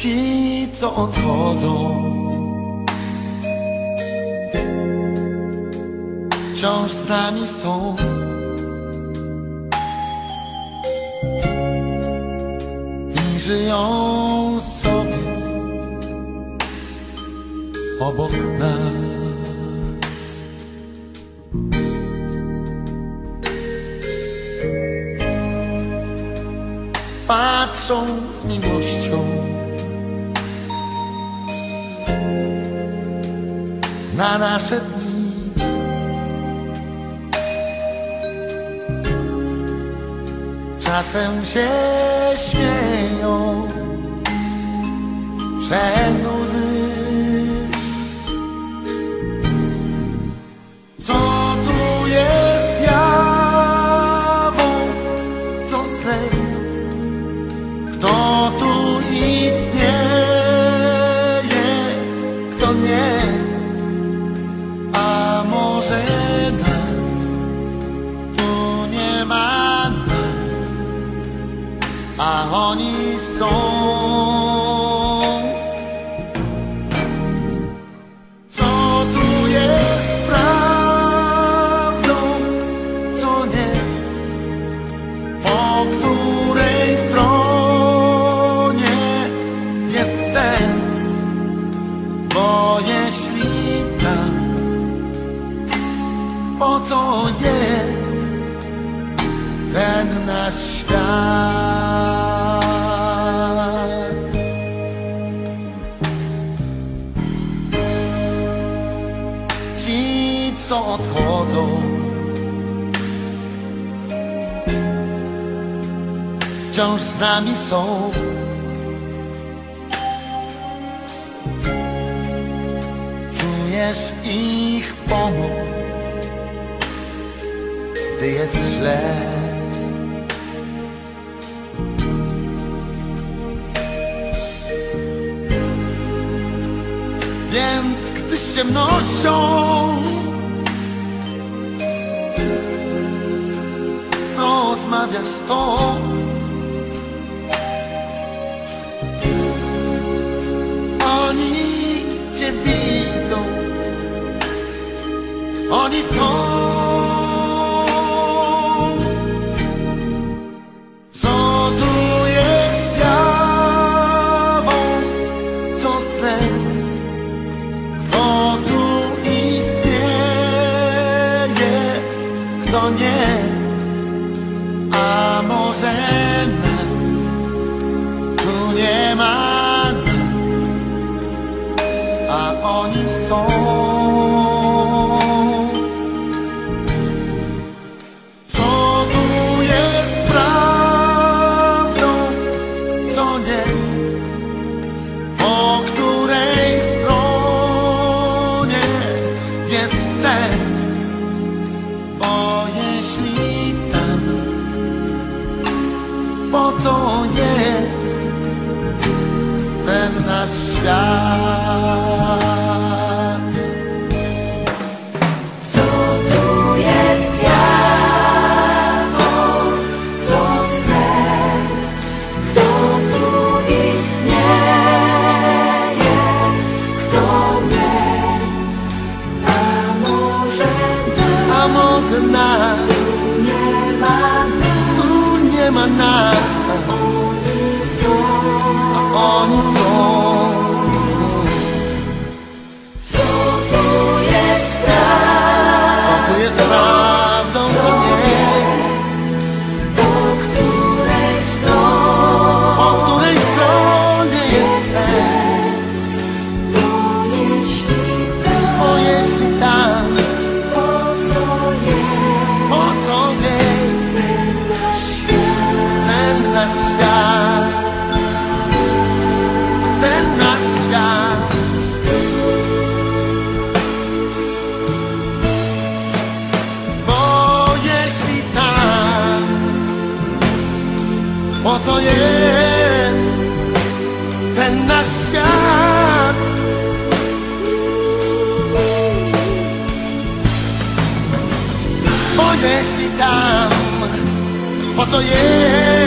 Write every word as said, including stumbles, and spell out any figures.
ci, co odchodzą, wciąż z nami są. I żyją sobie obok nas. Patrzą z miłością na nasze dni. Czasem się śmieją przez łzy. Co tu jest jawą, co snem? Kto tu istnieje, kto nie? A może nas tu nie ma nas, a oni są. Co tu jest prawdą, co nie? Po której stronie jest sens? Bo jeśli tak, po co jest ten nasz świat? Ci, co odchodzą, wciąż z nami są. Czujesz ich pomoc, gdy jest źle. Więc gdy z ciemnością rozmawiasz to, oni cię widzą, oni są. Co tu jest jawą, co snem? Kto tu istnieje, kto nie? A może nas tu nie ma nas, a oni są. Co tu jest prawdą, co nie? Po której stronie jest sens? Bo jeśli tam, po co jest ten nasz świat? Co tu jest jawą, co snem? Kto tu istnieje, kto nie? A może nas, A może nas tu nie ma nas, tu nie ma nas, oni są. a oni są. Co tu jest prawdą, Co tu jest prawdą, co nie? po której stronie Po której stronie jest sens? Bo jeśli tak, Bo jeśli tak, po co jest po co jest ten nasz świat? ten nasz świat? Ten nasz świat. Bo jeśli tak, po co jest ten nasz świat? Bo jeśli tam, po co jest